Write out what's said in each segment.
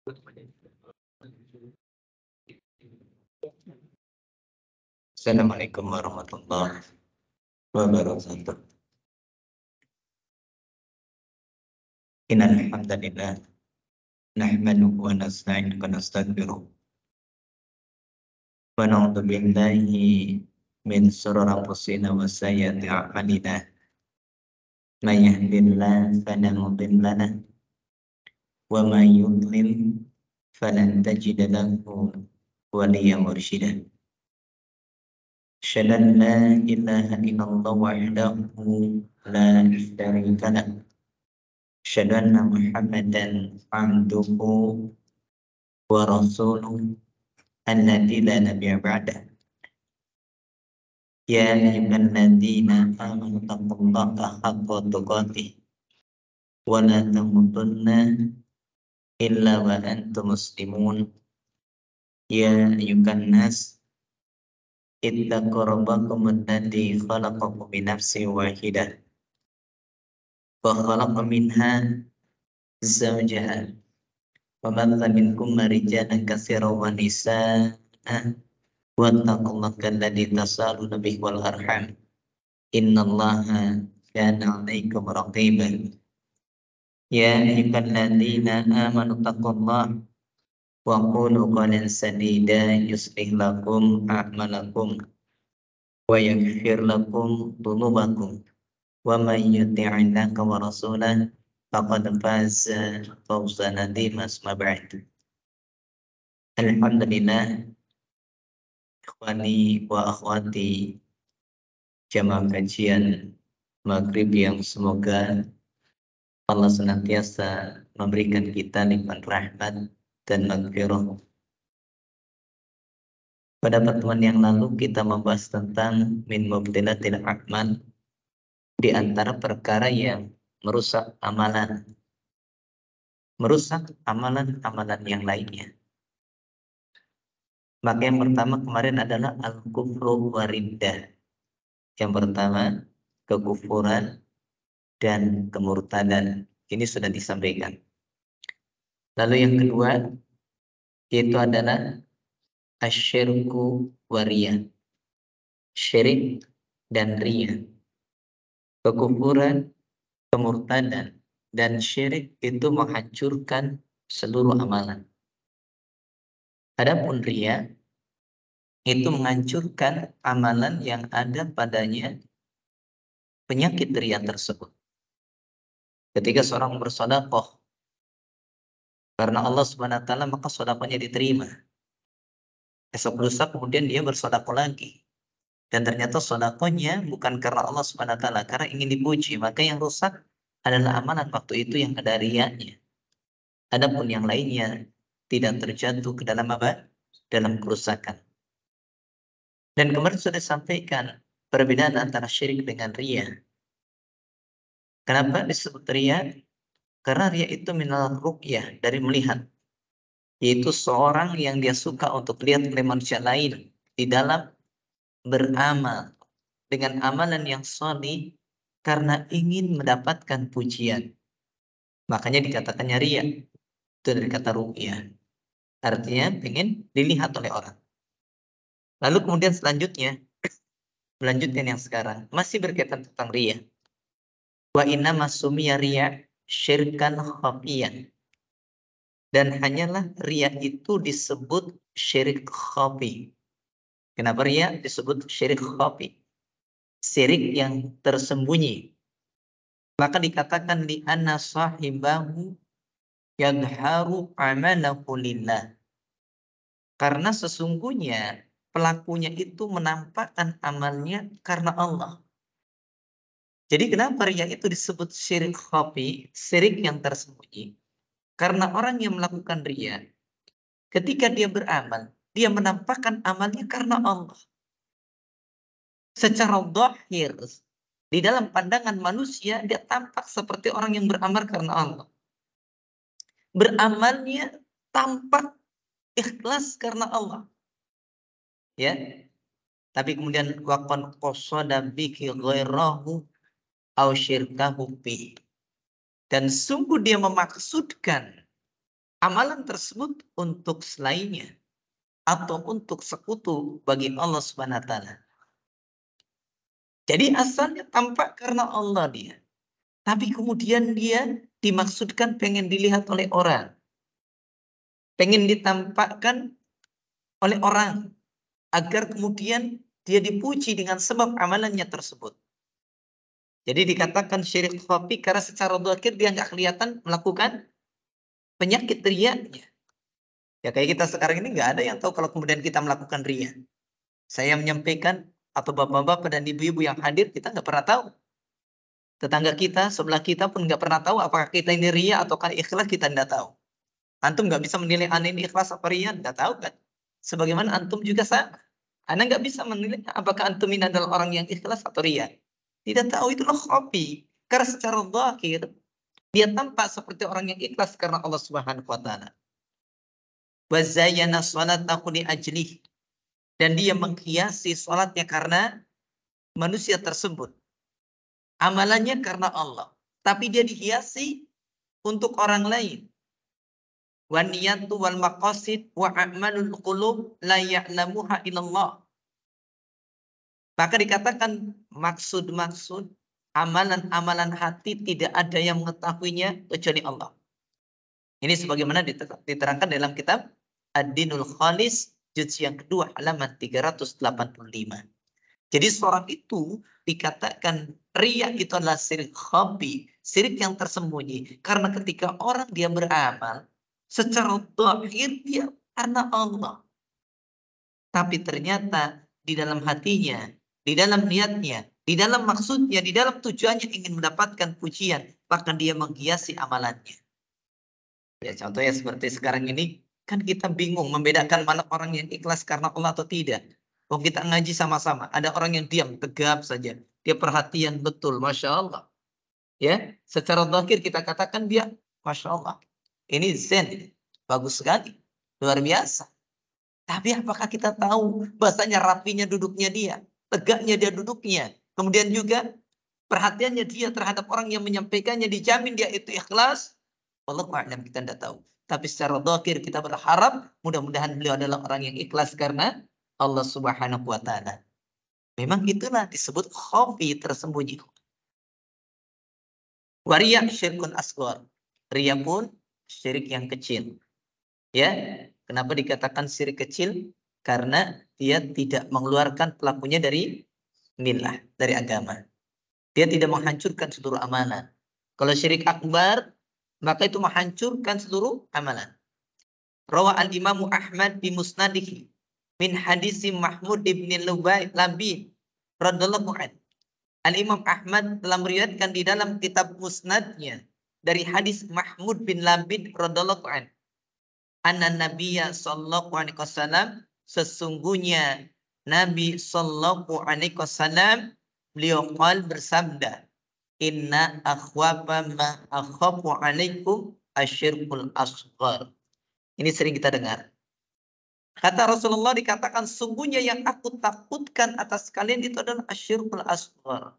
Assalamualaikum warahmatullahi wabarakatuh. Innal hamdalillah nahmaduhu wa nasta'inuhu wa nastaghfiruh wa na'udzu billahi min shururi anfusina wa sayyiati a'malina. May yahdihillahu fala mudilla lahu wa may yudlil falan tajida lahu waliyyan mursyida. Asyhadu an la ilaha illallah wahdahu la syarika lahu. Asyhadu anna Muhammadan abduhu wa rasuluhu alladzi la nabiyya ba'dah. Ya ayyuhalladzina amanu taqullaha haqqa tuqatih wa la tamutunna illa wa antum muslimun. Ya ayyuhan nas ittaqu rabbakum alladzi khalaqakum min nafsin wahidah wa khalaqa minha zawjaha wa batha minhuma rijalan katsiran wa nisaa'a wattaqullaha alladzi tasaaluna bihi wal arham innallaha kana 'alaikum raqiban. Ya ayyuhalladzina amanu taqullaha wa qulu qawlan sadida yuslih lakum a'malakum wa yaghfir lakum dhunubakum wa may yuti'illaha wa rasulahu faqad faza fawzan 'azima. Amma ba'du. Alhamdulillah, ikhwani wa akhwati jamaah kajian maghrib yang semoga Allah senantiasa memberikan kita nikmat rahmat dan maghfirah. Pada pertemuan yang lalu kita membahas tentang min mubtilatil a'mal, di antara perkara yang merusak amalan yang lainnya. Maka yang pertama kemarin adalah al-kufru wa riddah. Yang pertama kekufuran dan kemurtadan. Ini sudah disampaikan. Lalu yang kedua yaitu adalah asyirku wa riya. Syirik dan riya. Kekufuran, kemurtadan dan syirik itu menghancurkan seluruh amalan. Adapun riya itu menghancurkan amalan yang ada padanya penyakit riya tersebut. Ketika seorang bersedekah karena Allah Subhanahu wa taala, maka sedekahnya diterima. Esok lusa kemudian dia bersedekah lagi. Dan ternyata sedekahnya bukan karena Allah Subhanahu wa taala, karena ingin dipuji, maka yang rusak adalah amalan waktu itu yang ada riyanya. Adapun yang lainnya tidak terjatuh ke dalam apa? Dalam kerusakan. Dan kemarin sudah sampaikan perbedaan antara syirik dengan riya. Kenapa disebut riya? Karena riya itu minal ru'yah, dari melihat. Yaitu seorang yang dia suka untuk lihat oleh manusia lain di dalam beramal dengan amalan yang shalih karena ingin mendapatkan pujian. Makanya dikatakannya riya. Itu dari kata ru'yah. Artinya ingin dilihat oleh orang. Lalu kemudian selanjutnya, melanjutkan yang sekarang, masih berkaitan tentang riya. Wa inna masumiya riya syirkan khafiyan. Dan hanyalah riya itu disebut syirik khafi. Kenapa riya disebut syirik khafi? Syirik yang tersembunyi. Maka dikatakan li anna sahibahu yadharu amalahu lillah. Karena sesungguhnya pelakunya itu menampakkan amalnya karena Allah. Jadi kenapa riya itu disebut syirik khafi, syirik yang tersembunyi? Karena orang yang melakukan riya, ketika dia beramal, dia menampakkan amalnya karena Allah. Secara zahir, di dalam pandangan manusia, dia tampak seperti orang yang beramal karena Allah. Beramalnya tampak ikhlas karena Allah. Ya. Tapi kemudian waqan qasada biki ghairahu aw syirkahu bi. Dan sungguh dia memaksudkan amalan tersebut untuk selainnya atau untuk sekutu bagi Allah Subhanahu wa taala. Jadi asalnya tampak karena Allah dia. Tapi kemudian dia dimaksudkan pengen dilihat oleh orang. Pengen ditampakkan oleh orang. Agar kemudian dia dipuji dengan sebab amalannya tersebut. Jadi dikatakan syirik khafi karena secara dzahir dia nggak kelihatan melakukan penyakit riyanya. Ya kayak kita sekarang ini nggak ada yang tahu kalau kemudian kita melakukan riya. Saya menyampaikan atau bapak-bapak dan ibu-ibu yang hadir kita nggak pernah tahu. Tetangga kita, sebelah kita pun nggak pernah tahu apakah kita ini riya ataukah ikhlas, kita nggak tahu. Antum nggak bisa menilai aneh ini ikhlas apa riya, nggak tahu kan? Sebagaimana antum juga sama. Anda nggak bisa menilai apakah antum ini adalah orang yang ikhlas atau riya. Tidak tahu, itulah hobi. Karena secara zahir dia tampak seperti orang yang ikhlas karena Allah Subhanahu wa taala. Wa zayyana salatahu li ajlih. Dan dia menghiasi salatnya karena manusia tersebut. Amalannya karena Allah, tapi dia dihiasi untuk orang lain. Wa niyatu wal maqasid wa a'malul qulub la ya'lamuha illallah. Maka dikatakan maksud-maksud amalan-amalan hati tidak ada yang mengetahuinya kecuali Allah. Ini sebagaimana diterangkan dalam kitab Ad-Dinul Khalis juz yang kedua halaman 385. Jadi seorang itu dikatakan riya itu adalah syirik khafi, syirik yang tersembunyi. Karena ketika orang dia beramal secara zahir dia karena Allah. Tapi ternyata di dalam hatinya, di dalam niatnya, di dalam maksudnya, di dalam tujuannya ingin mendapatkan pujian, bahkan dia menghiasi amalannya. Ya contohnya seperti sekarang ini, kan kita bingung membedakan mana orang yang ikhlas karena Allah atau tidak. Oh kita ngaji sama-sama, ada orang yang diam, tegap saja. Dia perhatian betul, Masya Allah. Ya, secara zahir kita katakan dia, Masya Allah. Ini zen, bagus sekali, luar biasa. Tapi apakah kita tahu bahasanya rapinya duduknya dia, tegaknya dia duduknya. Kemudian juga perhatiannya dia terhadap orang yang menyampaikannya, dijamin dia itu ikhlas. Wallahu a'lam, kita tidak tahu. Tapi secara zahir kita berharap mudah-mudahan beliau adalah orang yang ikhlas karena Allah Subhanahu wa taala. Memang itulah disebut khafi, tersembunyi. Wariya syirkun asghar. Riya pun syirik yang kecil. Ya, kenapa dikatakan syirik kecil? Karena dia tidak mengeluarkan pelakunya dari millah, dari agama. Dia tidak menghancurkan seluruh amalan. Kalau syirik akbar, maka itu menghancurkan seluruh amalan. Rawa al-Imam Ahmad di musnadihi min hadisi Mahmud ibn Labid radhiyallahu anhu. Al-Imam Ahmad telah meriwayatkan di dalam kitab musnadnya dari hadis Mahmud bin Labid radhiyallahu anhu. Anna Nabiyya sallallahu alaihi wasallam, sesungguhnya Nabi sallallahu alaihi wasallam beliau bersabda, inna akhwafa ma akhafu alaikum asyirkul asghar. Ini sering kita dengar. Kata Rasulullah dikatakan sungguhnya yang aku takutkan atas kalian itu adalah asyirkul asghar.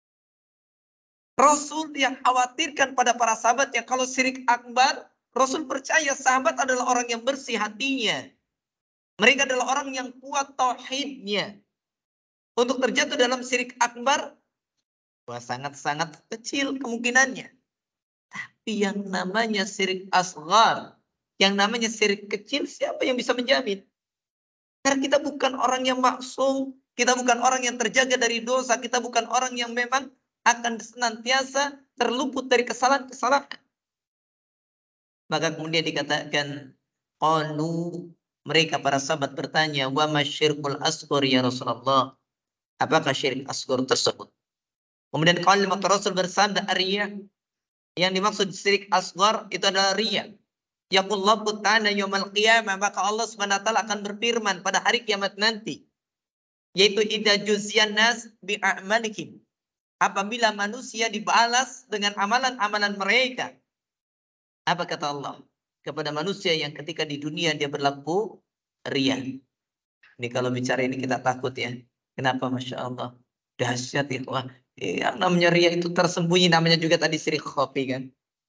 Rasul yang khawatirkan pada para sahabat yang kalau syirik akbar, Rasul percaya sahabat adalah orang yang bersih hatinya. Mereka adalah orang yang kuat tauhidnya. Untuk terjatuh dalam syirik akbar, sangat-sangat kecil kemungkinannya. Tapi yang namanya syirik asghar, yang namanya syirik kecil, siapa yang bisa menjamin? Karena kita bukan orang yang maksum, kita bukan orang yang terjaga dari dosa, kita bukan orang yang memang akan senantiasa terluput dari kesalahan-kesalahan. Maka kemudian dikatakan, qalu, mereka para sahabat bertanya, wa masyirkul asghar ya Rasulullah? Apakah syirik asghar tersebut? Kemudian kalimat Rasul bersabda, riya. Yang dimaksud syirik asghar itu adalah riya. Yaqullahu ta'ala yaumil qiyamah, maka Allah Subhanahu wa taala akan berfirman pada hari kiamat nanti, yaitu idza juziyan nas bi a'malihim. Apabila manusia dibalas dengan amalan-amalan mereka. Apa kata Allah kepada manusia yang ketika di dunia dia berlaku riya? Ini kalau bicara ini kita takut ya. Kenapa? Masya Allah. Dahsyat ya. Wah, yang namanya riya itu tersembunyi, namanya juga tadi syirik khafi kan.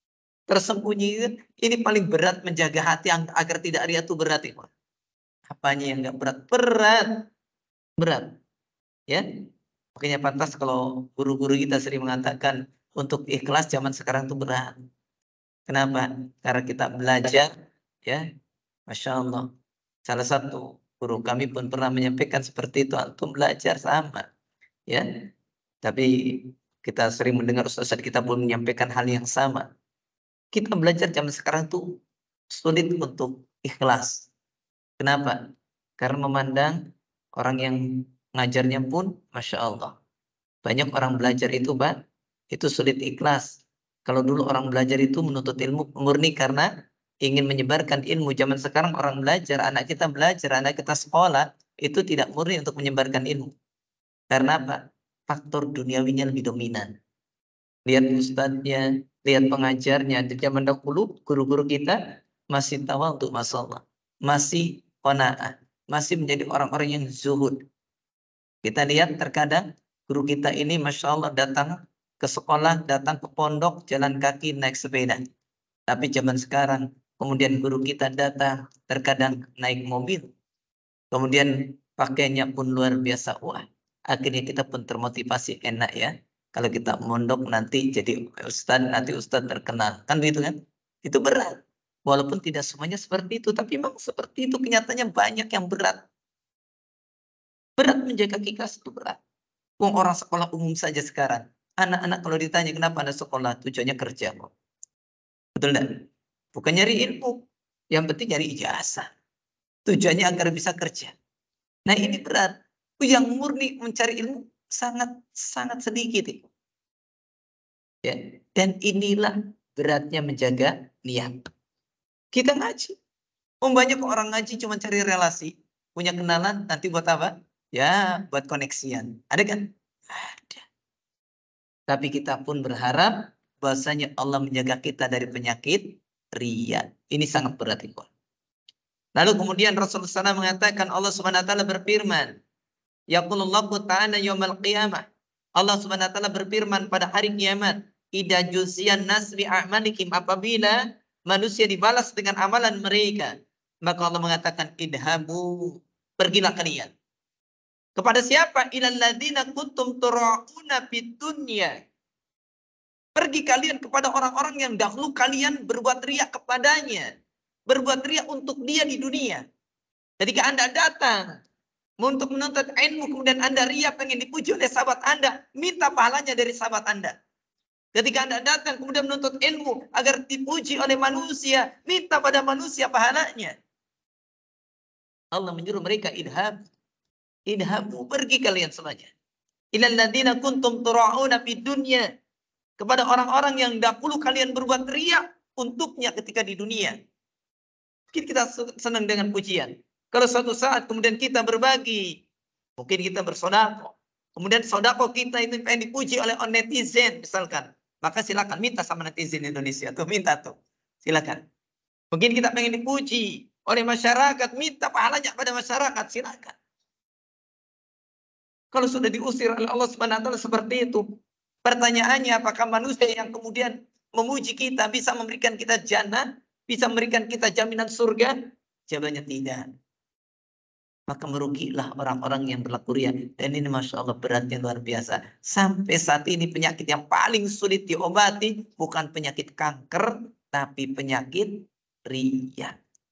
Tersembunyi ini paling berat menjaga hati agar tidak ria itu berat itu. Apanya yang nggak berat? Berat. Berat. Ya. Makanya pantas kalau guru-guru kita sering mengatakan untuk ikhlas zaman sekarang itu berat. Kenapa? Karena kita belajar, ya, Masya Allah. Salah satu guru kami pun pernah menyampaikan seperti itu. Antum belajar sama, ya. Tapi kita sering mendengar ustaz kita pun menyampaikan hal yang sama. Kita belajar zaman sekarang tuh sulit untuk ikhlas. Kenapa? Karena memandang orang yang ngajarnya pun, Masya Allah. Banyak orang belajar itu, Pak, itu sulit ikhlas. Kalau dulu orang belajar itu menuntut ilmu murni karena ingin menyebarkan ilmu. Zaman sekarang orang belajar, anak kita belajar, anak kita sekolah, itu tidak murni untuk menyebarkan ilmu. Karena apa? Faktor duniawinya lebih dominan. Lihat ustadznya, lihat pengajarnya. Di zaman dahulu, guru-guru kita masih tawa untuk masalah. Masih qanaah. Masih menjadi orang-orang yang zuhud. Kita lihat terkadang guru kita ini Masya Allah datang ke sekolah, datang ke pondok, jalan kaki, naik sepeda. Tapi zaman sekarang, kemudian guru kita datang, terkadang naik mobil. Kemudian pakainya pun luar biasa. Wah, akhirnya kita pun termotivasi, enak ya. Kalau kita mondok nanti jadi nanti ustadz terkenal. Kan begitu kan? Itu berat. Walaupun tidak semuanya seperti itu, tapi memang seperti itu kenyataannya banyak yang berat. Berat menjaga ikhlas itu berat. Orang sekolah umum saja sekarang. Anak-anak kalau ditanya kenapa anak sekolah, tujuannya kerja kok. Betul enggak? Bukan nyari ilmu. Yang penting nyari ijazah. Tujuannya agar bisa kerja. Nah ini berat. Yang murni mencari ilmu sangat sedikit. Ya. Dan inilah beratnya menjaga niat. Kita ngaji. Banyak orang ngaji cuma cari relasi. Punya kenalan, nanti buat apa? Ya, buat koneksian. Ada kan? Ada. Tapi kita pun berharap bahwasanya Allah menjaga kita dari penyakit riya. Ini sangat berat itu. Lalu kemudian Rasulullah SAW mengatakan Allah Subhanahu wa taala berfirman, yaqulullahu ta'ala yaumil qiyamah. Allah Subhanahu wa taala berfirman pada hari kiamat, idza juziyan nas bi a'malikum, apabila manusia dibalas dengan amalan mereka, maka Allah mengatakan idhabu, pergilah kalian. Kepada siapa? Ilal ladzina kuntum tura'una fid dunya. Pergi kalian kepada orang-orang yang dahulu kalian berbuat riya kepadanya. Berbuat riya untuk dia di dunia. Ketika Anda datang untuk menuntut ilmu, kemudian Anda riya pengen dipuji oleh sahabat Anda, minta pahalanya dari sahabat Anda. Ketika Anda datang kemudian menuntut ilmu agar dipuji oleh manusia, minta pada manusia pahalanya. Allah menyuruh mereka idhabu, pergi kalian semuanya. Ilal ladzina kuntum tura'una fid dunya. Kepada orang-orang yang dahulu kalian berbuat riya untuknya ketika di dunia. Mungkin kita senang dengan pujian. Kalau suatu saat kemudian kita berbagi, mungkin kita bersodako. Kemudian sodako kita ini pengen dipuji oleh netizen misalkan. Maka silakan minta sama netizen Indonesia. Tuh minta tuh. Silakan. Mungkin kita pengen dipuji oleh masyarakat. Minta pahalanya pada masyarakat. Silakan. Kalau sudah diusir oleh Allah SWT seperti itu. Pertanyaannya apakah manusia yang kemudian memuji kita bisa memberikan kita jannah, bisa memberikan kita jaminan surga? Jawabannya tidak. Maka merugilah orang-orang yang berlaku riya. Dan ini Masya Allah beratnya luar biasa. Sampai saat ini penyakit yang paling sulit diobati bukan penyakit kanker, tapi penyakit riya.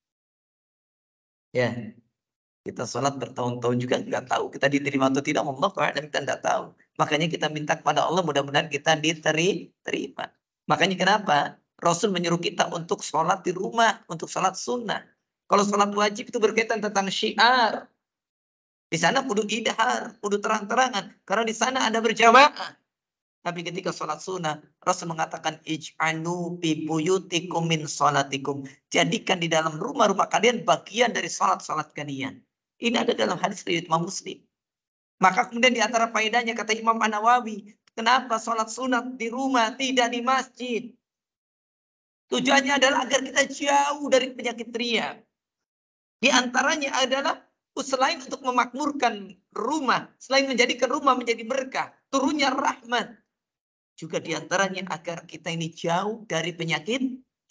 Ya, kita sholat bertahun-tahun juga nggak tahu kita diterima atau tidak. Allah dan kita nggak tahu. Makanya kita minta kepada Allah mudah-mudahan kita diterima. Makanya kenapa Rasul menyuruh kita untuk sholat di rumah, untuk sholat sunnah. Kalau sholat wajib itu berkaitan tentang syiar. Di sana kudu idhar, kudu terang-terangan. Karena di sana ada berjamaah. Tapi ketika sholat sunnah, Rasul mengatakan ij'anu bi buyutikum min sholatikum. Jadikan di dalam rumah-rumah kalian bagian dari sholat-sholat kalian. Ini ada dalam hadis riwayat Imam Muslim. Maka kemudian di antara faedahnya kata Imam An-Nawawi, kenapa sholat sunat di rumah tidak di masjid? Tujuannya adalah agar kita jauh dari penyakit riya. Di antaranya adalah selain untuk memakmurkan rumah, selain menjadikan rumah menjadi berkah, turunnya rahmat. Juga di antaranya agar kita ini jauh dari penyakit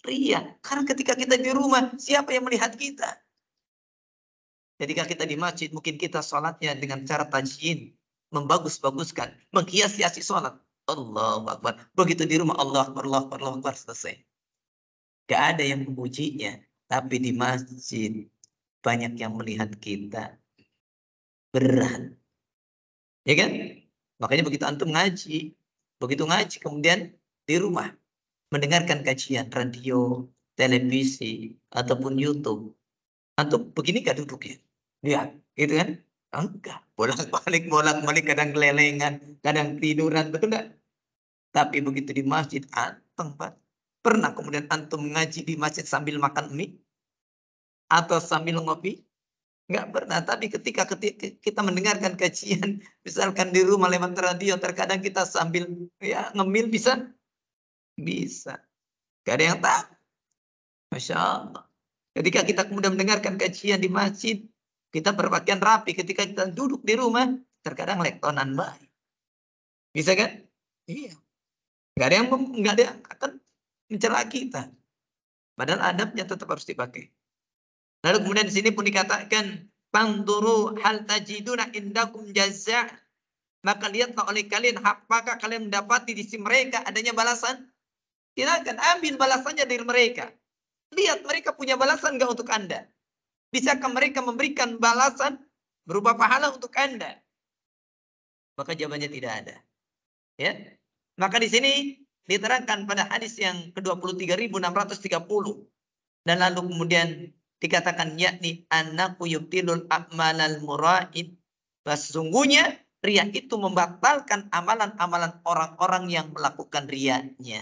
Ria. Karena ketika kita di rumah, siapa yang melihat kita? Ketika kita di masjid, mungkin kita sholatnya dengan cara tajin, membagus-baguskan, menghias-hiasi sholat. Allahu Akbar. Begitu di rumah, Allah Akbar, Allah Akbar, Allah Akbar, selesai. Gak ada yang memujinya. Tapi di masjid, banyak yang melihat kita. Berat. Ya kan? Makanya begitu antum ngaji, begitu ngaji, kemudian di rumah, mendengarkan kajian, radio, televisi, ataupun YouTube. Antum begini gak duduknya? Lihat, gitu kan? Enggak, bolak-balik, kadang kelelengan, kadang tiduran, betul enggak? Tapi begitu di masjid, anteng, Pak. Pernah kemudian antum ngaji di masjid sambil makan mie? Atau sambil ngopi? Enggak pernah. Tapi ketika kita mendengarkan kajian, misalkan di rumah lewat radio, terkadang kita sambil ya ngemil bisa? Bisa. Gak ada yang tahu. Masya Allah. Ketika kita kemudian mendengarkan kajian di masjid, kita berpakaian rapi. Ketika kita duduk di rumah, terkadang lektonan baik. Bisa kan? Iya. Nggak ada yang akan mencela kita. Padahal adabnya tetap harus dipakai. Lalu kemudian di sini pun dikatakan, "Fanduru hal tajiduna indakum jazaa." Maka lihatlah oleh kalian, apakah kalian mendapati di sisi mereka adanya balasan? Silakan ambil balasannya dari mereka. Lihat mereka punya balasan nggak untuk Anda? Bisakah mereka memberikan balasan berupa pahala untuk Anda? Maka jawabannya tidak ada. Ya. Maka di sini diterangkan pada hadis yang ke-23.630. Dan lalu kemudian dikatakan yakni annahu yubtilul a'malal mura'in. Sesungguhnya riya itu membatalkan amalan-amalan orang-orang yang melakukan riyanya.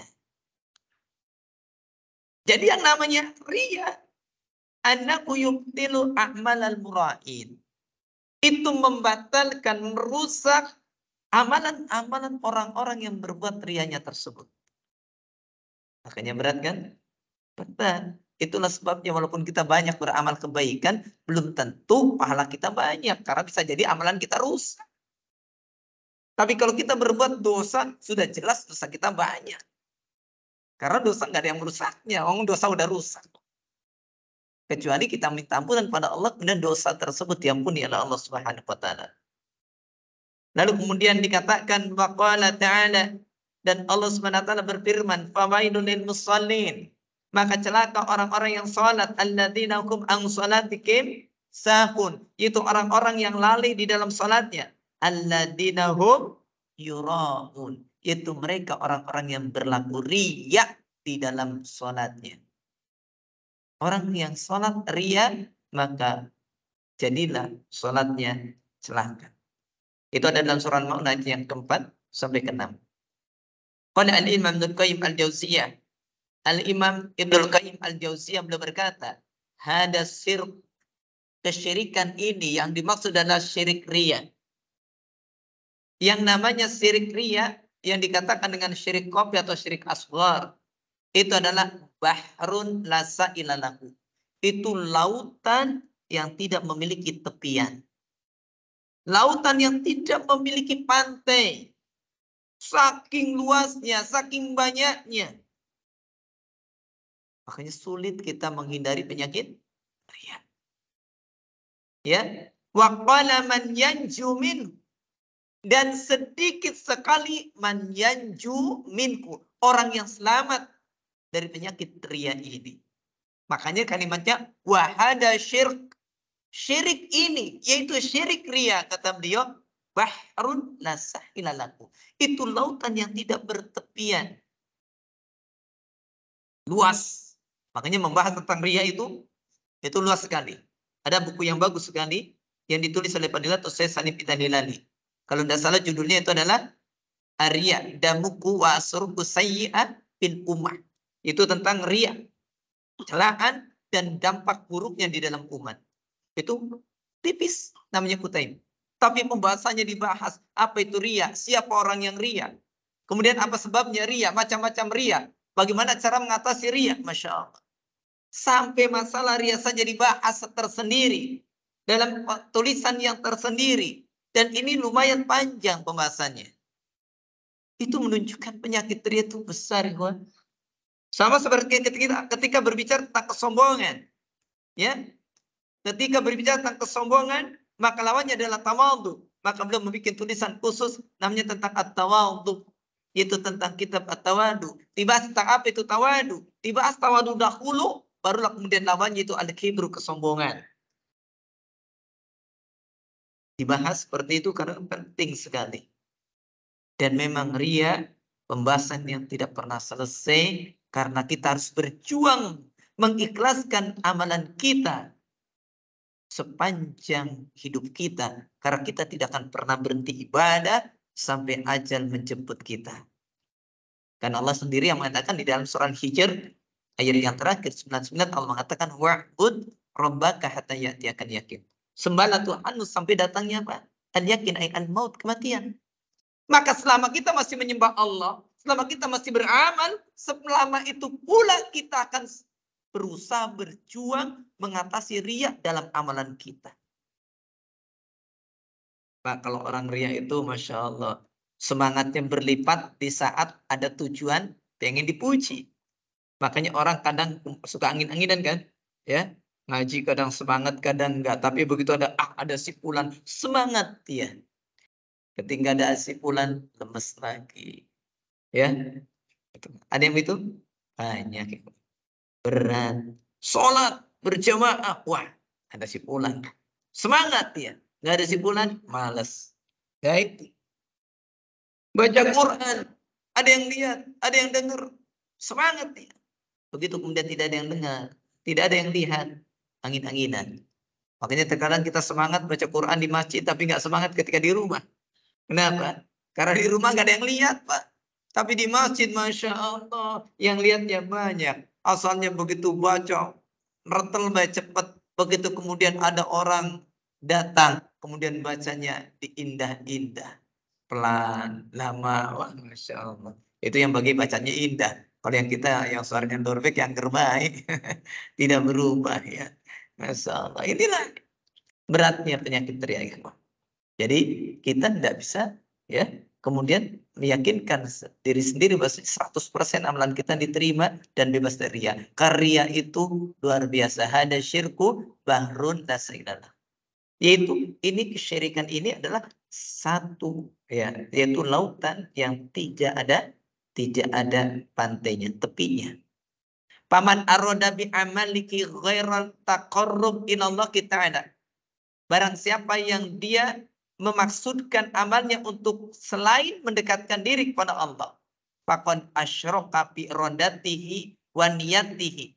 Jadi yang namanya riya, annahu yubtilu a'malal mura'in. Itu membatalkan, merusak amalan-amalan orang-orang yang berbuat riyanya tersebut. Makanya berat kan? Berat. Itulah sebabnya walaupun kita banyak beramal kebaikan, belum tentu pahala kita banyak. Karena bisa jadi amalan kita rusak. Tapi kalau kita berbuat dosa, sudah jelas dosa kita banyak. Karena dosa nggak ada yang merusaknya. Orang dosa udah rusak. Kecuali kita minta ampunan pada Allah, kemudian dosa tersebut diampuni oleh Allah Subhanahu wa Ta'ala. Lalu kemudian dikatakan waqala ta'ala, dan Allah Subhanahu wa taala berfirman, "Fawailul lil musallin." Maka celaka orang-orang yang salat, alladzina hum an salatihim sahun. Itu orang-orang yang lalai di dalam salatnya. Alladzina hum yuraun. Itu mereka orang-orang yang berlaku riya di dalam salatnya. Orang yang salat riya, maka jadilah salatnya celaka. Itu ada dalam surah Al-Maun ayat yang keempat sampai ke-6. Qala al-Imam Ibnu Qayyim al-Jauziyah. Al-Imam Ibnu Qayyim al-Jauziyah beliau berkata, "Hada sirk." Kesyirikan ini yang dimaksud adalah syirik riya. Yang namanya syirik riya yang dikatakan dengan syirik kopi atau syirik asghar, itu adalah bahrun la sa'ila lahu. Itu lautan yang tidak memiliki tepian. Lautan yang tidak memiliki pantai. Saking luasnya, saking banyaknya. Makanya sulit kita menghindari penyakit riya. Ya. Wa qala man yanju min. Dan sedikit sekali man yanju minku. Orang yang selamat dari penyakit riya ini. Makanya kalimatnya wahada syirk. Syirik ini, yaitu syirik riya, kata beliau, bahrun la sahila lahu. Itu lautan yang tidak bertepian. Luas. Makanya membahas tentang riya itu luas sekali. Ada buku yang bagus sekali yang ditulis oleh Fadilatul Syekh Salim Al-Hilali. Kalau tidak salah judulnya itu adalah Riya damuku wa asruku sayyi'at fil ummah. Itu tentang riya, celaan dan dampak buruknya di dalam umat. Itu tipis namanya Kutaim. Tapi pembahasannya dibahas. Apa itu riya? Siapa orang yang riya? Kemudian apa sebabnya riya? Macam-macam riya. Bagaimana cara mengatasi riya? Masya Allah. Sampai masalah riya saja dibahas tersendiri. Dalam tulisan yang tersendiri. Dan ini lumayan panjang pembahasannya. Itu menunjukkan penyakit riya itu besar. Sama seperti ketika berbicara tentang kesombongan. Ya, ketika berbicara tentang kesombongan, maka lawannya adalah tawadhu. Maka beliau membuat tulisan khusus namanya tentang at-tawadhu. Yaitu tentang kitab at-tawadhu. Dibahas tentang apa itu tawadhu. Dibahas tawadhu dahulu, barulah kemudian lawannya itu al-kibru, kesombongan. Dibahas seperti itu karena penting sekali. Dan memang ria, pembahasan yang tidak pernah selesai, karena kita harus berjuang mengikhlaskan amalan kita sepanjang hidup kita. Karena kita tidak akan pernah berhenti ibadah sampai ajal menjemput kita. Karena Allah sendiri yang mengatakan di dalam surah Al-Hijr, ayat yang terakhir 99, Allah mengatakan, wa'bud rabbaka hatta ya'tiyakan yakin. Sembahlah Tuhanmu sampai datangnya apa? Al-yakin, al-maut, kematian. Maka selama kita masih menyembah Allah, selama kita masih beramal, selama itu pula kita akan berusaha berjuang mengatasi riya dalam amalan kita. Pak, kalau orang riya itu Masya Allah, semangatnya berlipat di saat ada tujuan pengen dipuji. Makanya orang kadang suka angin-anginan kan, ya, ngaji kadang semangat kadang enggak, tapi begitu ada sipulan semangat dia. Ketika ada sipulan lemes lagi, ya. Ada yang itu banyak, berat. Sholat berjamaah, wah, ada sipulan, semangat dia. Nggak ada sipulan, males. Ya itu. Baca Quran, ada yang lihat, ada yang dengar, semangat dia. Begitu kemudian tidak ada yang dengar, tidak ada yang lihat, angin-anginan. Makanya terkadang kita semangat baca Quran di masjid, tapi nggak semangat ketika di rumah. Kenapa? Karena di rumah nggak ada yang lihat, Pak. Tapi di masjid, Masya Allah, yang lihatnya banyak. Asalnya begitu baca, retel baca cepat. Begitu kemudian ada orang datang, kemudian bacanya diindah-indah. Pelan, lama, wah Masya Allah. Itu yang bagi bacanya indah. Kalau yang kita, yang suaranya Norweg, yang gerbaik, tidak berubah ya. Masya Allah. Inilah beratnya penyakit teriak. Jadi kita tidak bisa ya kemudian meyakinkan diri sendiri bahwa 100% amalan kita diterima dan bebas dari riya. Karya itu luar biasa. Hada syirku bahrun la sailala. Yaitu ini kesyirikan ini adalah satu ya, yaitu lautan yang tidak ada pantainya, tepinya. Paman aroda bi amaliki ghairal taqarrub ilallah ta'ala. Barang siapa yang dia memaksudkan amalnya untuk selain mendekatkan diri kepada Allah, faqad asyraka bi iradatihi wa niyatihi.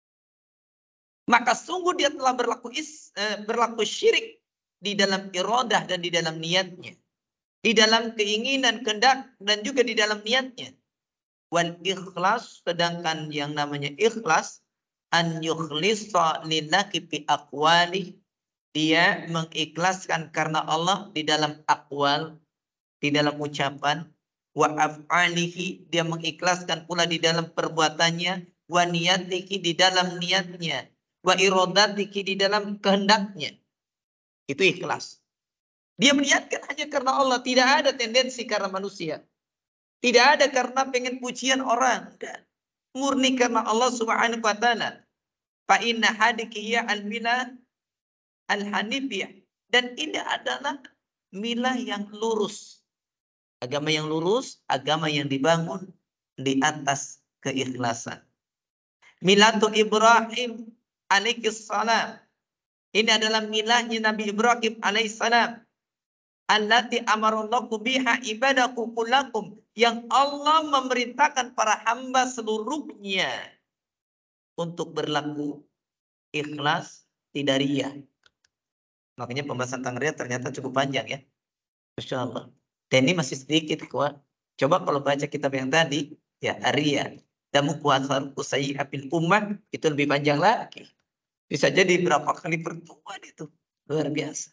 Maka sungguh dia telah berlaku syirik di dalam iradah dan di dalam niatnya. Di dalam keinginan, kehendak dan juga di dalam niatnya. Wal ikhlas, sedangkan yang namanya ikhlas, an yukhlisa lillahi bi aqwali, dia mengikhlaskan karena Allah di dalam akwal, di dalam ucapan, wa af'alihi, dia mengikhlaskan pula di dalam perbuatannya, wa niyatihi, di dalam niatnya, wa iradatihi, di dalam kehendaknya. Itu ikhlas. Dia meniatkan hanya karena Allah, tidak ada tendensi karena manusia. Tidak ada karena pengen pujian orang. Murni karena Allah Subhanahu wa taala. Fa inna hadikiyya al-milah al-hanifiyah. Dan ini adalah milah yang lurus. Agama yang lurus, agama yang dibangun di atas keikhlasan. Milatu Ibrahim alaihissalam. Ini adalah milahnya Nabi Ibrahim alaihissalam. Allati amarallahu biha ibadaku kullakum. Yang Allah memerintahkan para hamba seluruhnya untuk berlaku ikhlas, tidak riya. Makanya pembahasan tentang riya ternyata cukup panjang ya. Masya Allah. Dan ini masih sedikit kuat. Coba kalau baca kitab yang tadi, ya riya. Damu kuasar kusai apil ummah, itu lebih panjang lagi. Bisa jadi berapa kali pertemuan itu. Luar biasa.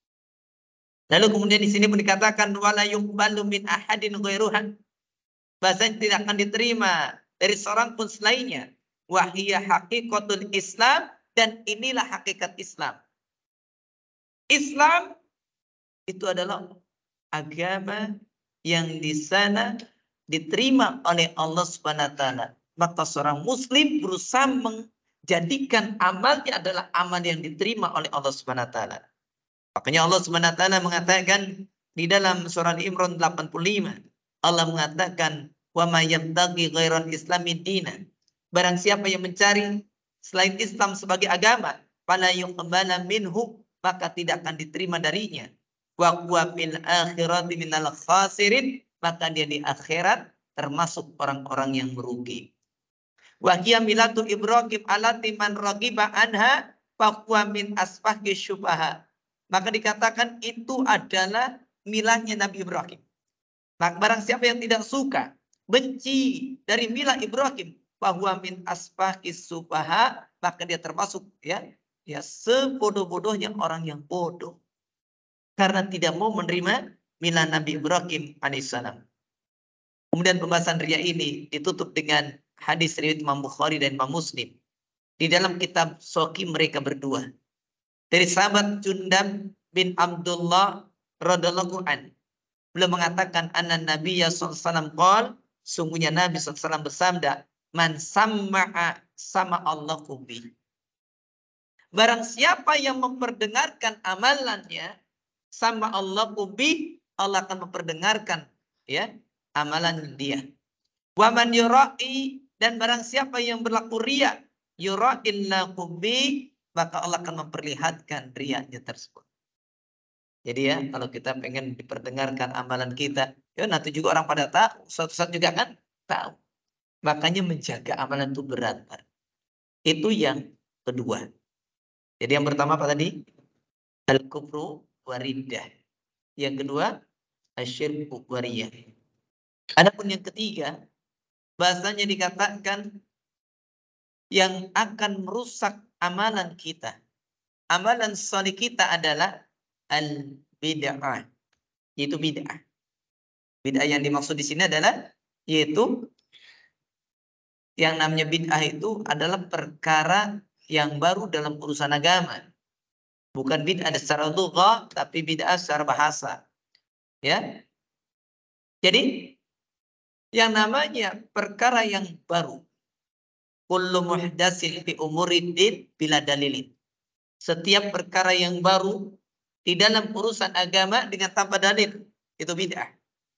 Lalu kemudian di sini pun dikatakan wala yuqbalu min ahadin ghairuhan. Bahasanya tidak akan diterima dari seorang pun selainnya. Wahiyya haqiqatul Islam, dan inilah hakikat Islam. Islam itu adalah agama yang di sana diterima oleh Allah Subhanahu wa taala. maka seorang muslim berusaha menjadikan amalnya adalah amal yang diterima oleh Allah Subhanahu wa taala. Makanya Allah Subhanahu wa taala mengatakan di dalam surah Al-Imran 85, Allah mengatakan, "Wa may yabtaghi ghairal islami dinan." Barang siapa yang mencari selain Islam sebagai agama, fala yuqbala minhu, maka tidak akan diterima darinya. Wa huwa fil akhirati minal khasirin, maka dia di akhirat termasuk orang-orang yang merugi. Wa hiya milatu Ibrahim alati man ragiba anha fa huwa min asfahhi syubaha. Maka dikatakan itu adalah milahnya Nabi Ibrahim. Maka barang siapa yang tidak suka, benci dari milah Ibrahim, bahwa min asfahis subaha, maka dia termasuk ya sebodoh-bodohnya orang yang bodoh. Karena tidak mau menerima milah Nabi Ibrahim alaihissalam. Kemudian pembahasan riya ini ditutup dengan hadis riwayat Imam Bukhari dan Imam Muslim. Di dalam kitab Soki mereka berdua. Dari sahabat Jundam bin Abdullah radhiyallahu an. Beliau mengatakan anna Nabiyya sallallahu alaihi wasallam qol, sungguhnya Nabi sallallahu alaihi wasallam bersabda, man samma'a sama Allahu bi. Barang siapa yang memperdengarkan amalannya sama Allahu bi, Allah akan memperdengarkan ya amalan dia. Wa man yura'i, dan barang siapa yang berlaku riya, yura'illahu bi, maka Allah akan memperlihatkan riyanya tersebut. Jadi ya, kalau kita pengen diperdengarkan amalan kita, ya nanti juga orang pada tahu, suatu saat juga kan tahu. Makanya menjaga amalan itu berat. Itu yang kedua. Jadi yang pertama apa tadi? Al-kufru wariddah. Yang kedua, asyirku wariyah. Adapun yang ketiga, bahasanya dikatakan yang akan merusak amalan kita. Amalan salih kita adalah al-bid'ah. Yaitu bid'ah. Bid'ah yang dimaksud di sini adalah yaitu yang namanya bid'ah itu adalah perkara yang baru dalam urusan agama. Bukan bid'ah secara lughah, tapi bid'ah secara bahasa. Ya. Jadi yang namanya perkara yang baru. Kullu muhdatsin fi umuriddin bila dalilin. Setiap perkara yang baru di dalam urusan agama dengan tanpa dalil, itu bid'ah.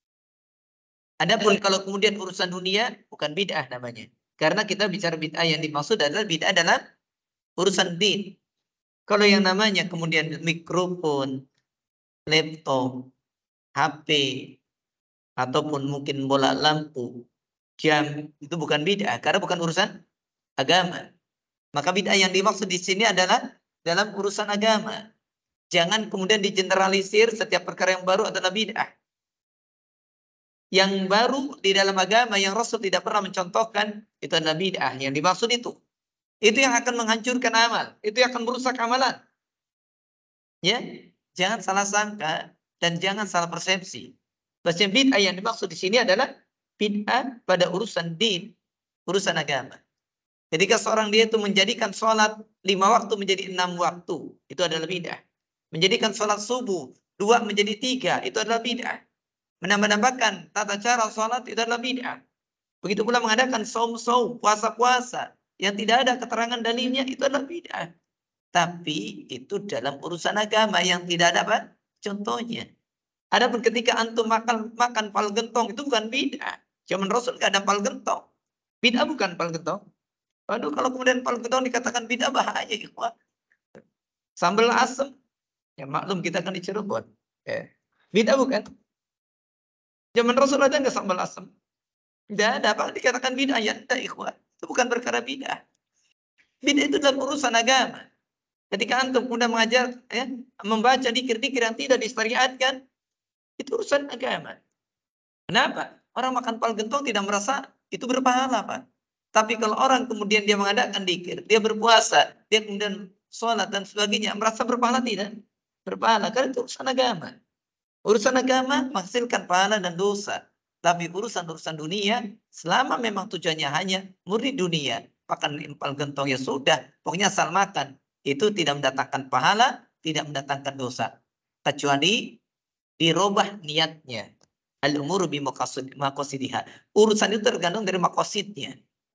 Adapun kalau kemudian urusan dunia, bukan bid'ah namanya. Karena kita bicara bid'ah yang dimaksud adalah bid'ah dalam urusan din. Kalau yang namanya kemudian mikrofon, laptop, HP, ataupun mungkin bola lampu, jam, itu bukan bid'ah karena bukan urusan agama. Maka bid'ah yang dimaksud di sini adalah dalam urusan agama. Jangan kemudian digeneralisir setiap perkara yang baru adalah bid'ah. Yang baru di dalam agama yang Rasul tidak pernah mencontohkan, itu adalah bid'ah. Yang dimaksud itu. Itu yang akan menghancurkan amal. Itu yang akan merusak amalan. Ya, jangan salah sangka dan jangan salah persepsi. Bahwa bid'ah yang dimaksud di sini adalah bid'ah pada urusan din, urusan agama. Ketika seorang dia itu menjadikan sholat 5 waktu menjadi 6 waktu, itu adalah bid'ah. Menjadikan sholat subuh 2 menjadi 3, itu adalah bid'ah. Menambah-nambahkan tata cara sholat, itu adalah bid'ah. Begitu pula mengadakan saum-saum, puasa-puasa yang tidak ada keterangan dalilnya, itu adalah bid'ah. Tapi itu dalam urusan agama yang tidak ada apa? Contohnya. Adapun ketika antum makan pal gentong, itu bukan bid'ah. Zaman Rasul nggak ada pal gentong. Bid'ah bukan pal gentong. Waduh, kalau kemudian pal gentong dikatakan bid'ah, bahaya. Sambal asem. Ya maklum kita kan di Cirebon. Bid'ah bukan? Zaman Rasul ada nggak sambal asem? Tidak ada. Apa dikatakan bid'ah? Ya tidak, ikhwan. Itu bukan perkara bid'ah. Bid'ah itu dalam urusan agama. Ketika antum mudah mengajar, membaca dikir-dikir yang tidak disyariatkan, itu urusan agama. Kenapa? Orang makan pal gentong tidak merasa itu berpahala, Pak. Tapi kalau orang kemudian dia mengadakan dikir, dia berpuasa, dia kemudian sholat dan sebagainya, merasa berpahala tidak? Berpahala, karena itu urusan agama. Urusan agama menghasilkan pahala dan dosa. Tapi urusan-urusan dunia, selama memang tujuannya hanya murni dunia, makan pal gentong ya sudah, pokoknya asal makan. Itu tidak mendatangkan pahala, tidak mendatangkan dosa. Kecuali dirubah niatnya. Al-umuru bi maqasidiha. Urusan itu tergantung dari maqasidnya.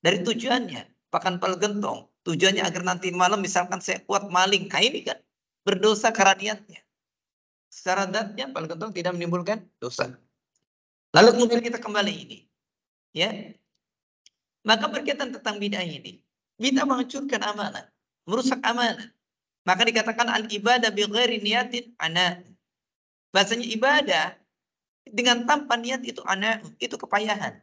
dari tujuannya. Pakan pelgentong, tujuannya agar nanti malam misalkan saya kuat maling. Nah ini kan berdosa karena niatnya. Secara zatnya pelgentong tidak menimbulkan dosa. Lalu kemudian kita kembali ini. Ya, maka berkaitan tentang bid'ah ini. Bid'ah menghancurkan amalan, merusak amalan. Maka dikatakan al-ibadah bi ghairi niyatin ana. Bahasanya ibadah dengan tanpa niat itu ana, itu kepayahan.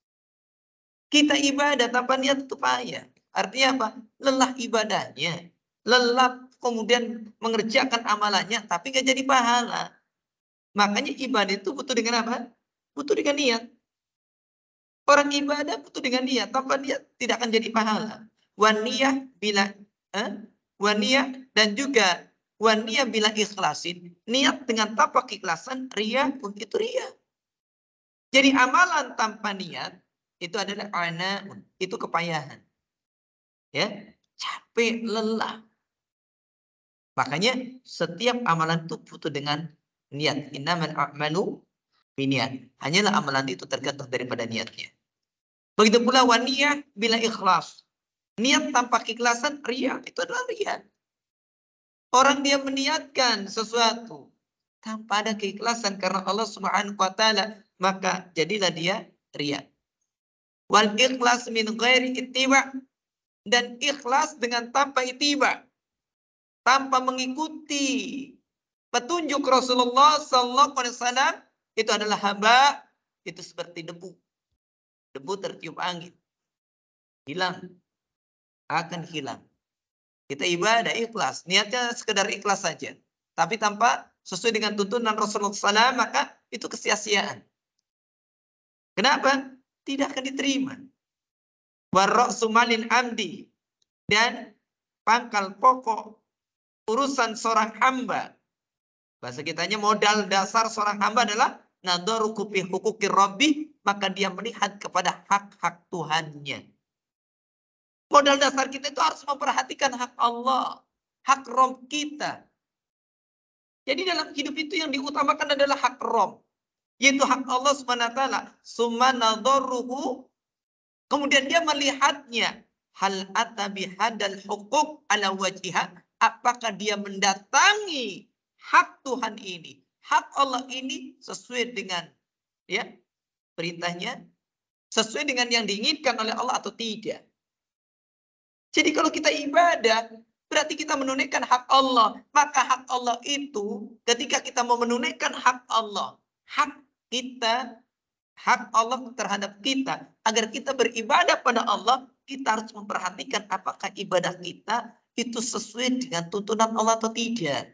Kita ibadah tanpa niat itu payah. Artinya apa? Lelah ibadahnya. Lelah kemudian mengerjakan amalannya tapi gak jadi pahala. Makanya ibadah itu butuh dengan apa? Butuh dengan niat. Orang ibadah butuh dengan niat. Tanpa niat tidak akan jadi pahala. Waniyah bila waniyah dan juga waniyah bila ikhlasin. Niat dengan tanpa keikhlasan, ria pun itu ria. Jadi amalan tanpa niat itu adalah itu kepayahan. Ya, capek, lelah. Makanya setiap amalan itu butuh dengan niat. Innamal a'malu biniat. Hanyalah amalan itu tergantung daripada niatnya. Begitu pula waniyah bila ikhlas. Niat tanpa keikhlasan ria, itu adalah ria. Orang dia meniatkan sesuatu tanpa ada keikhlasan karena Allah Subhanahu wa taala, maka jadilah dia ria. Wal ikhlas min ghairi ittiba, dan ikhlas dengan tanpa ittiba, tanpa mengikuti petunjuk Rasulullah sallallahu alaihi wasallam, itu adalah haba, itu seperti debu. Debu tertiup angin. Hilang, akan hilang. Kita ibadah ikhlas, niatnya sekedar ikhlas saja. Tapi tanpa sesuai dengan tuntunan Rasulullah SAW, maka itu kesia-siaan. Kenapa? Tidak akan diterima. Warra'su malin amdi, dan pangkal pokok urusan seorang hamba. Bahasa kitanya modal dasar seorang hamba adalah nadaru fi huquqir rabbi, maka dia melihat kepada hak-hak Tuhannya. Modal dasar kita itu harus memperhatikan hak Allah, hak Rabb kita. Jadi dalam hidup itu yang diutamakan adalah hak Rabb, yaitu hak Allah Subhanahu wa taala. Summa nadharuhu, kemudian dia melihatnya, hal atabi hadal huquq ala wajhiha, apakah dia mendatangi hak Tuhan ini, hak Allah ini sesuai dengan ya perintahnya, sesuai dengan yang diinginkan oleh Allah atau tidak. Jadi kalau kita ibadah, berarti kita menunaikan hak Allah. Maka hak Allah itu, ketika kita mau menunaikan hak Allah, hak kita, hak Allah terhadap kita, agar kita beribadah pada Allah, kita harus memperhatikan apakah ibadah kita itu sesuai dengan tuntunan Allah atau tidak.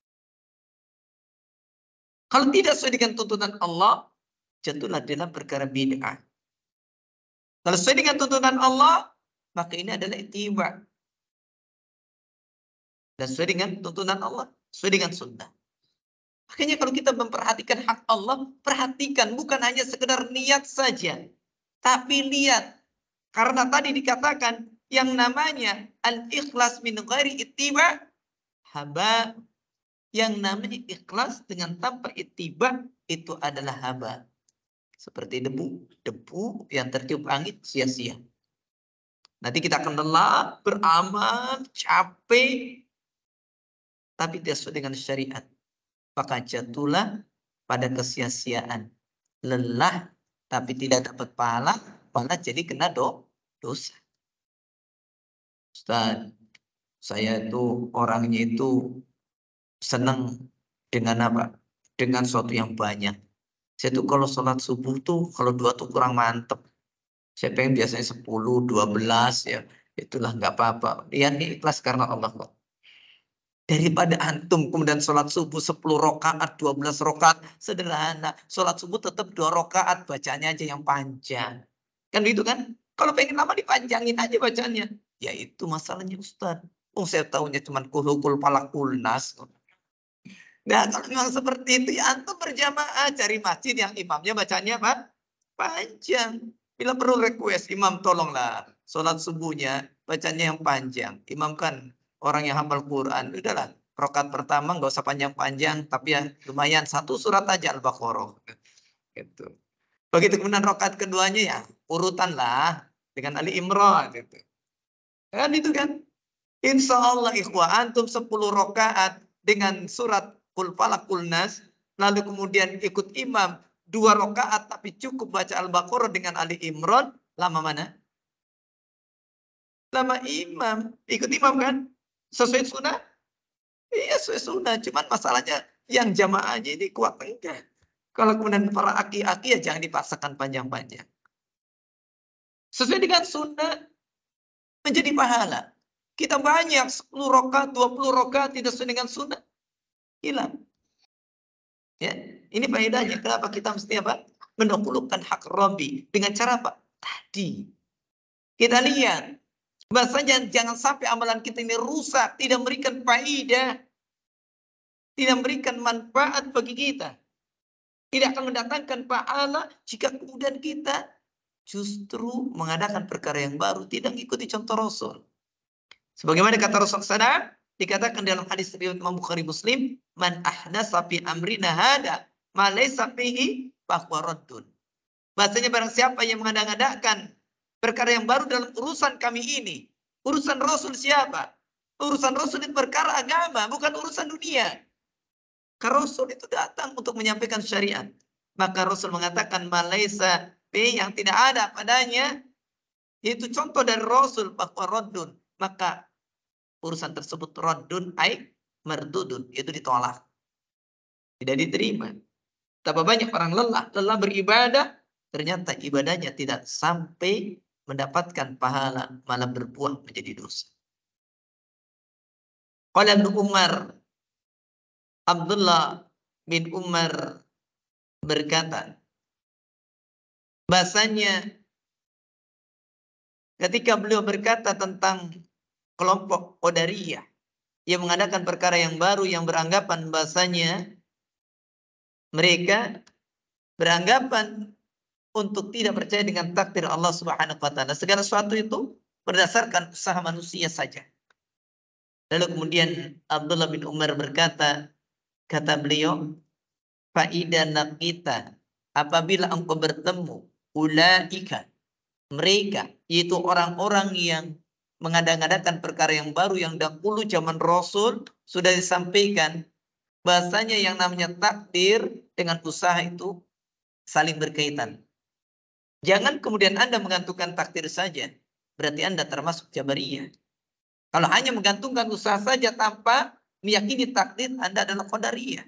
Kalau tidak sesuai dengan tuntunan Allah, jatuhlah dalam perkara bid'ah. Kalau sesuai dengan tuntunan Allah, maka ini adalah ittiba. Dan sesuai dengan tuntunan Allah, sesuai dengan sunnah. Makanya kalau kita memperhatikan hak Allah, perhatikan bukan hanya sekedar niat saja, tapi lihat. Karena tadi dikatakan yang namanya al-ikhlas min ghairi ittiba haba. Yang namanya ikhlas dengan tanpa ittiba itu adalah haba. Seperti debu, debu yang tertiup angin sia-sia. Nanti kita akan lelah, beramal, capek, tapi tidak sesuai dengan syariat. Maka jatuhlah pada kesia-siaan. Lelah, tapi tidak dapat pahala, malah jadi kena dosa. Ustaz, saya itu orangnya itu senang dengan apa? Dengan sesuatu yang banyak. Saya tuh kalau sholat subuh tuh, kalau 2 tuh kurang mantep. Saya pengen biasanya 10, 12 ya. Itulah nggak apa-apa. Ya ini ikhlas karena Allah kok. Daripada antum kemudian sholat subuh 10 rakaat, 12 rakaat, sederhana. Sholat subuh tetap 2 rakaat, bacanya aja yang panjang. Kan begitu kan? Kalau pengen lama dipanjangin aja bacanya. Ya itu masalahnya Ustaz. Oh saya tahunya cuma kulhukul palakul nas. Nah kalau memang seperti itu ya antum berjamaah cari masjid yang imamnya bacanya apa? Panjang. Bila perlu request, imam tolonglah sholat subuhnya bacanya yang panjang. Imam kan orang yang hafal Quran. Udahlah, rakaat pertama nggak usah panjang-panjang, tapi ya lumayan 1 surat aja Al-Baqarah. Gitu. Begitu kemudian rakaat keduanya ya urutan lah. dengan Ali Imran itu. Kan itu kan. Insya Allah ikhwah antum 10 rakaat dengan surat Qul Falaq Qul Nas, lalu kemudian ikut imam 2 rakaat tapi cukup baca Al-Baqarah dengan Ali Imran, lama mana? Lama imam, ikut imam kan? Sesuai sunnah? Iya sesuai sunnah, cuman masalahnya yang jamaahnya ini kuat enggak? Kalau kemudian para aki-aki ya jangan dipaksakan panjang-panjang. Sesuai dengan sunnah menjadi pahala. Kita banyak 10 rakaat, 20 rakaat tidak sesuai dengan sunnah, hilang. Ya, ini faedahnya. Kenapa kita mesti apa? Mendahulukan hak Rabbi dengan cara apa? Tadi kita lihat bahasanya jangan sampai amalan kita ini rusak, tidak memberikan faedah, tidak memberikan manfaat bagi kita, tidak akan mendatangkan pahala jika kemudian kita justru mengadakan perkara yang baru, tidak mengikuti contoh Rasul. Sebagaimana kata Rasul SAW, dikatakan dalam hadis riwayat Imam Bukhari Muslim, man ahdasa fi amrina hada ma laysa fihi fahuwa raddun. Bahasanya barang siapa yang mengadakan perkara yang baru dalam urusan kami ini. Urusan Rasul siapa? Urusan Rasul itu perkara agama, bukan urusan dunia. Karena Rasul itu datang untuk menyampaikan syariat. Maka Rasul mengatakan malaysa fi yang tidak ada padanya. Itu contoh dari Rasul fahuwa raddun. Maka urusan tersebut raddun ay mardudun, itu ditolak, tidak diterima. Betapa banyak orang lelah beribadah, ternyata ibadahnya tidak sampai mendapatkan pahala, malah berbuah menjadi dosa. Qala Ibnu Umar, Abdullah bin Umar berkata, bahasanya ketika beliau berkata tentang kelompok Qadariyah yang mengadakan perkara yang baru, yang beranggapan bahasanya mereka beranggapan untuk tidak percaya dengan takdir Allah Subhanahu wa taala. Segala sesuatu itu berdasarkan usaha manusia saja. Lalu kemudian Abdullah bin Umar berkata, kata beliau, faidana kita apabila engkau bertemu ulaika mereka, yaitu orang-orang yang mengada-ngadakan perkara yang baru yang dahulu zaman Rasul sudah disampaikan bahasanya yang namanya takdir dengan usaha itu saling berkaitan. Jangan kemudian Anda menggantungkan takdir saja, berarti Anda termasuk Jabariyah. Kalau hanya menggantungkan usaha saja tanpa meyakini takdir, Anda adalah Qadariyah.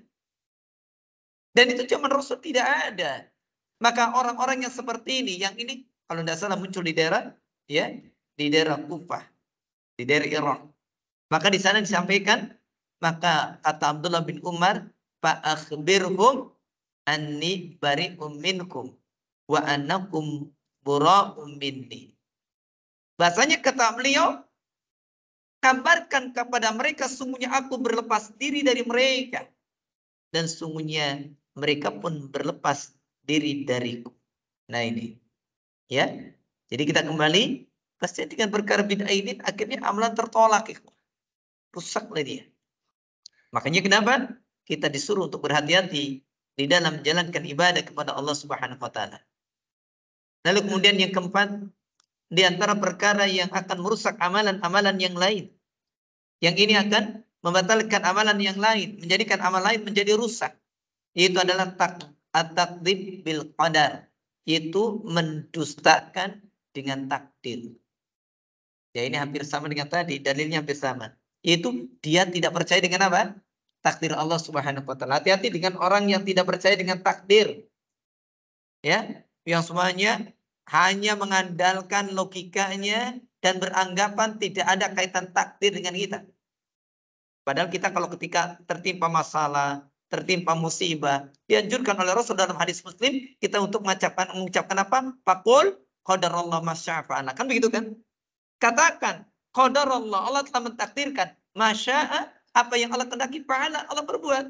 Dan itu zaman Rasul tidak ada. Maka orang-orang yang seperti ini, yang ini kalau tidak salah muncul di daerah, ya, di daerah Kufah, di daerah Irak. Maka di sana disampaikan, maka kata Abdullah bin Umar, fa'akhbirhum anni bari'um minkum wa annakum bura'um minni. Bahasanya kata beliau, kabarkan kepada mereka sungguhnya aku berlepas diri dari mereka dan sungguhnya mereka pun berlepas diri dariku. Nah ini, ya. Jadi kita kembali, pasti dengan perkara bid'ah ini akhirnya amalan tertolak, rusaklah dia. Makanya kenapa kita disuruh untuk berhati-hati di dalam menjalankan ibadah kepada Allah Subhanahu wa taala. Lalu kemudian yang keempat, di antara perkara yang akan merusak amalan-amalan yang lain. Yang ini akan membatalkan amalan yang lain, menjadikan amal lain menjadi rusak. Yaitu adalah at-takdzib bil qadar, yaitu mendustakan dengan takdir. Ya ini hampir sama dengan tadi, dalilnya hampir sama. Yaitu dia tidak percaya dengan apa? Takdir Allah Subhanahu wa taala. Hati-hati dengan orang yang tidak percaya dengan takdir. Ya, yang semuanya hanya mengandalkan logikanya dan beranggapan tidak ada kaitan takdir dengan kita. Padahal kita kalau ketika tertimpa masalah, tertimpa musibah, dianjurkan oleh Rasul dalam hadis Muslim kita untuk mengucapkan apa? Faqul qadarallahu masya'a fa'ala. Kan begitu kan? Katakan qadarallah, Allah telah mentakdirkan masya'a, apa yang Allah kehendaki fa'ala, Allah berbuat.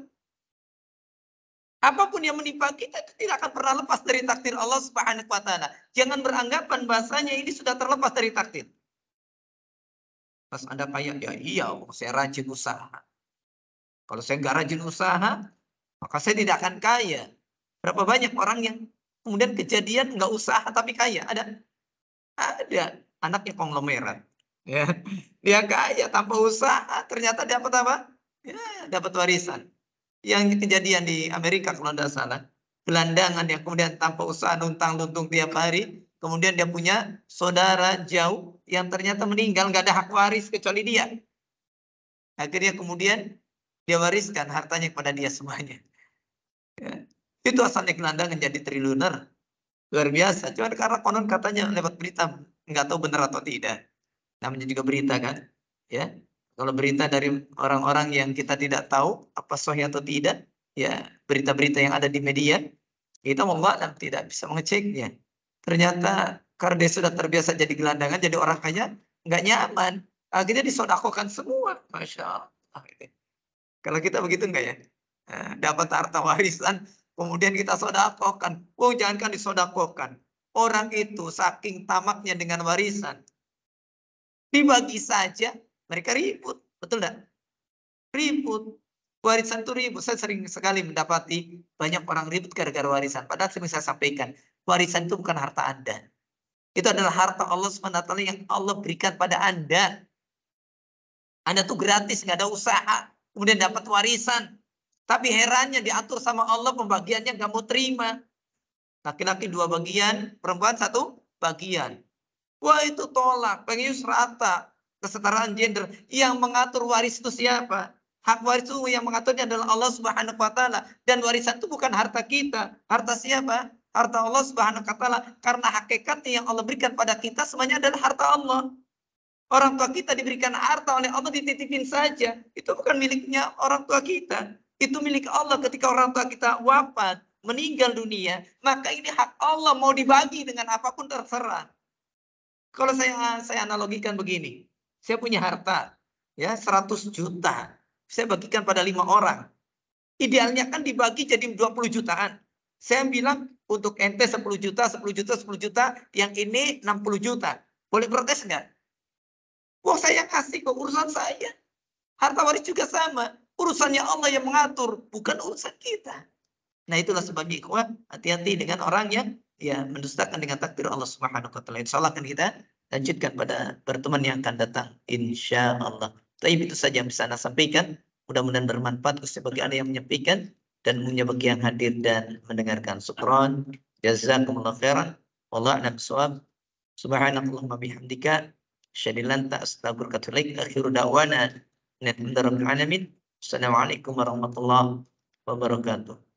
Apapun yang menimpa kita itu tidak akan pernah lepas dari takdir Allah Subhanahu wa taala. Jangan beranggapan bahasanya ini sudah terlepas dari takdir. Pas Anda kaya, ya iya, saya rajin usaha. Kalau saya nggak rajin usaha, maka saya tidak akan kaya. Berapa banyak orang yang kemudian kejadian nggak usaha tapi kaya? Ada. Ada, anaknya konglomerat. Ya. Dia kaya tanpa usaha, ternyata dapat apa? Ya, dapat warisan. Yang kejadian di Amerika kalau tidak salah. Gelandangan yang kemudian tanpa usaha luntang-luntung tiap hari. Kemudian dia punya saudara jauh yang ternyata meninggal, nggak ada hak waris kecuali dia. Akhirnya kemudian dia wariskan hartanya kepada dia semuanya. Ya. Itu asalnya gelandangan jadi triliuner. Luar biasa. Cuma karena konon katanya lewat berita, nggak tahu benar atau tidak. Namanya juga berita kan. Ya. Kalau berita dari orang-orang yang kita tidak tahu apa sahih atau tidak, ya berita-berita yang ada di media, kita wallah tidak bisa mengeceknya. Ternyata karena dia sudah terbiasa jadi gelandangan, jadi orang kaya, nggak nyaman. Akhirnya disodakokan semua. Masya Allah. Kalau kita begitu enggak ya? Dapat harta warisan, kemudian kita sodakokan. Oh, jangankan disodakokan. Orang itu saking tamaknya dengan warisan, dibagi saja, mereka ribut. Betul enggak? Ribut. Warisan itu ribut. Saya sering sekali mendapati banyak orang ribut gara-gara warisan. Padahal sering saya sampaikan, warisan itu bukan harta Anda. Itu adalah harta Allah SWT yang Allah berikan pada Anda. Anda tuh gratis, nggak ada usaha. Kemudian dapat warisan. Tapi herannya diatur sama Allah pembagiannya nggak mau terima. Laki-laki 2 bagian, perempuan 1 bagian. Wah itu tolak, pengen serata. Kesetaraan gender. Yang mengatur waris itu siapa? Hak waris itu yang mengaturnya adalah Allah Subhanahu wa taala. Dan warisan itu bukan harta kita. Harta siapa? Harta Allah Subhanahu wa taala. Karena hakikatnya yang Allah berikan pada kita semuanya adalah harta Allah. Orang tua kita diberikan harta oleh Allah, dititipin saja. Itu bukan miliknya orang tua kita. Itu milik Allah ketika orang tua kita wafat, meninggal dunia. Maka ini hak Allah, mau dibagi dengan apapun terserah. Kalau saya analogikan begini. Saya punya harta ya 100 juta. Saya bagikan pada 5 orang. Idealnya kan dibagi jadi 20 jutaan. Saya bilang untuk ente 10 juta, 10 juta, 10 juta. Yang ini 60 juta. Boleh protes nggak? Wah saya kasih ke urusan saya. Harta waris juga sama. Urusannya Allah yang mengatur, bukan urusan kita. Nah itulah sebabnya ikhwan, hati-hati dengan orang yang ya mendustakan dengan takdir Allah Subhanahu wa taala. Insyaallah akan kita lanjutkan pada pertemuan yang akan datang insyaallah. Tapi itu saja yang bisa Anda sampaikan. Mudah-mudahan bermanfaat khususnya bagi Anda yang menyampaikan dan umumnya bagi yang hadir dan mendengarkan. Syukran. Jazakumullah khairan. Wallahu a'lam bishawab. Subhanakallahumma bihamdika asyhadu an la ilaha illa anta astaghfiruka wa atubu ilaik. Akhiru da'wana alhamdulillahi rabbil alamin. Assalamualaikum warahmatullahi wabarakatuh.